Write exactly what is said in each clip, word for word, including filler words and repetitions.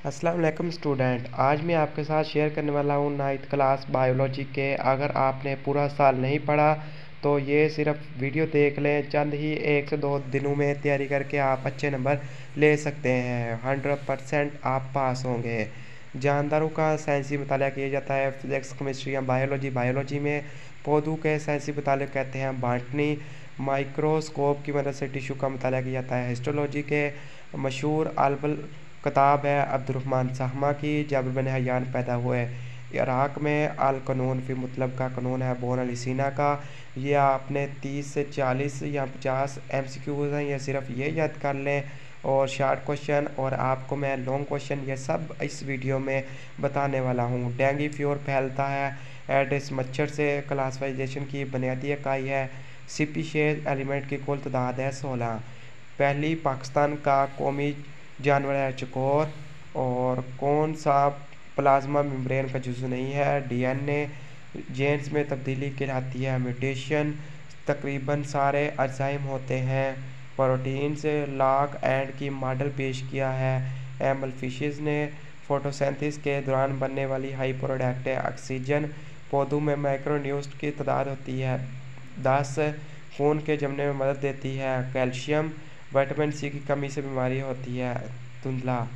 अस्सलाम वालेकुम स्टूडेंट। आज मैं आपके साथ शेयर करने वाला हूँ नाइन्थ क्लास बायोलॉजी के। अगर आपने पूरा साल नहीं पढ़ा तो ये सिर्फ वीडियो देख लें, चंद ही एक से दो दिनों में तैयारी करके आप अच्छे नंबर ले सकते हैं। हंड्रेड परसेंट आप पास होंगे। जानदारों का साइंसी मुताला किया जाता है, फिजिक्स, केमिस्ट्री या बायोलॉजी। बायोलॉजी में पौधों के साइंसी मुताले कहते हैं बॉटनी। माइक्रोस्कोप की मदद से टिश्यू का मुताला किया जाता है। हिस्टोलॉजी के मशहूर अल्बल किताब है अब्दुर्रहमान साहमा की, जब बिन हयान पैदा हुए। इराक़ में अल कानून फी मतलब का कानून है बोन अली सीना का। ये आपने तीस से चालीस या पचास एम सी क्यूज़ हैं, ये सिर्फ ये याद कर लें। और शार्ट क्वेश्चन और आपको मैं लॉन्ग क्वेश्चन ये सब इस वीडियो में बताने वाला हूँ। डेंगू फीवर फैलता है एडिस मच्छर से। क्लासिफिकेशन की बुनियादी इकाई है स्पीशीज। एलिमेंट की कुल तादाद है सोलह। पहली पाकिस्तान का कौमी जानवर है चकोर। और कौन सा प्लाज्मा मेम्ब्रेन का जुज़ नहीं है? डीएनए। जीन्स में तब्दीली कहलाती है म्यूटेशन। तकरीबन सारे एंजाइम होते हैं प्रोटीन से। लॉग एंड की मॉडल पेश किया है एमल फिशेस ने। फोटोसिंथेसिस के दौरान बनने वाली हाई प्रोडक्ट है ऑक्सीजन। पौधों में माइक्रोन्यूट्रिएंट्स की तादाद होती है दस। खून के जमने में मदद देती है कैल्शियम। विटामिन सी की कमी से बीमारी होती है धुंधला।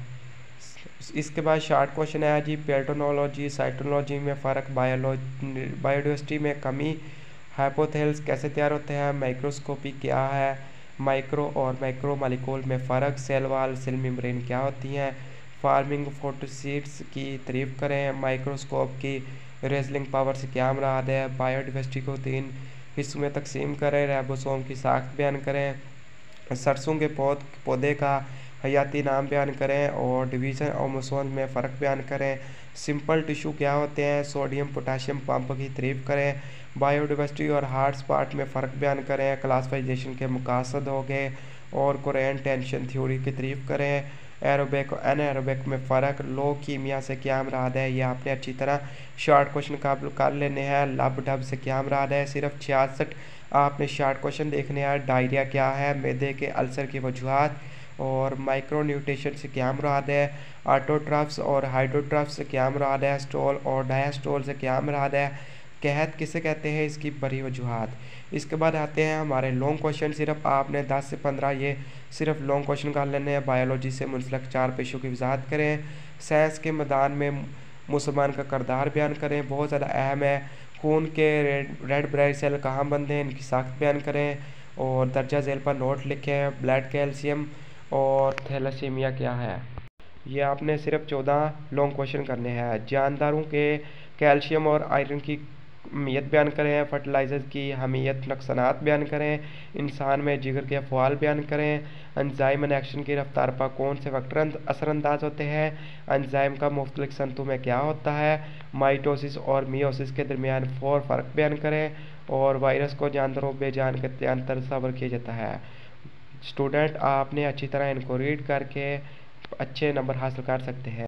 इसके बाद शार्ट क्वेश्चन है जी, पेटोनोलॉजी साइटोलॉजी में फ़र्क। बायोलॉजी बायोडाइवर्सिटी में कमी। हाइपोथेल्स कैसे तैयार होते हैं? माइक्रोस्कोपी क्या है? माइक्रो और मैक्रो मॉलिक्यूल में फ़र्क। सेल वाल सेल मेम्ब्रेन क्या होती हैं? फार्मिंग फोटोसिंथेसिस की तारीफ करें। माइक्रोस्कोप की रेजलिंग पावर से क्या मुराद है? बायोडाइवर्सिटी को तीन हिस्सों में तकसीम करें। राइबोसोम की साख्त बयान करें। सरसों के पौध पौधे का हयाती नाम बयान करें। और डिवीज़न और मसोन में फ़र्क बयान करें। सिंपल टिश्यू क्या होते हैं? सोडियम पोटाशियम पंप की तारीफ करें। बायोडाइवर्सिटी और हॉट स्पॉट में फ़र्क बयान करें। क्लासिफिकेशन के मकासद हो गए। और कोरेंट टेंशन थ्योरी की तारीफ करें। एरोबिक और एनारोबिक में फ़र्क। लो कीमिया से क्या मुराद है? ये आपने अच्छी तरह शॉर्ट क्वेश्चन काबल कर लेने हैं। लब डब से क्या मुराद है? सिर्फ छियासठ आपने शॉर्ट क्वेश्चन देखने हैं। डायरिया क्या है? मैदे के अल्सर की वजूहात। और माइक्रोन्यूट्रिएंट से क्या मुराद है? ऑटोट्रॉफ्स और हाइड्रोट्रॉफ्स से क्या मुराद है? स्टोल और डायस्टोल से क्या मुराद है? कहत किसे कहते हैं? इसकी बड़ी वजूहात। इसके बाद आते हैं हमारे लॉन्ग क्वेश्चन। सिर्फ आपने दस से पंद्रह ये सिर्फ लॉन्ग क्वेश्चन कर लेने हैं। बायोलॉजी से मुंसलिक चार पेशों की वजाहत करें। साइंस के मैदान में मुसलमान का किरदार बयान करें, बहुत ज़्यादा अहम है। खून के रेड रेड ब्लड सेल कहाँ बनते हैं, इनकी साख्त बयान करें। और दर्जा झेल पर नोट लिखें। ब्लड कैल्शियम और थैलेसीमिया क्या है? ये आपने सिर्फ चौदह लॉन्ग क्वेश्चन करने हैं। जानदारों के कैल्शियम और आयरन की अहमियत बयान करें। फर्टिलाइज़र की अहमियत नुकसानात बयान करें। इंसान में जिगर के अफवाल बयान करें। एंजाइम एक्शन की रफ्तार पर कौन से फैक्टर असरअंदाज होते हैं? एंजाइम का मुख्तलिफ संतों में क्या होता है? माइटोसिस और मियोसिस के दरमियान फोर फ़र्क बयान करें। और वायरस को जानदारों बेजान के अंतर तस्वर किया जाता है। स्टूडेंट आपने अच्छी तरह इनको रीड करके अच्छे नंबर हासिल कर सकते हैं।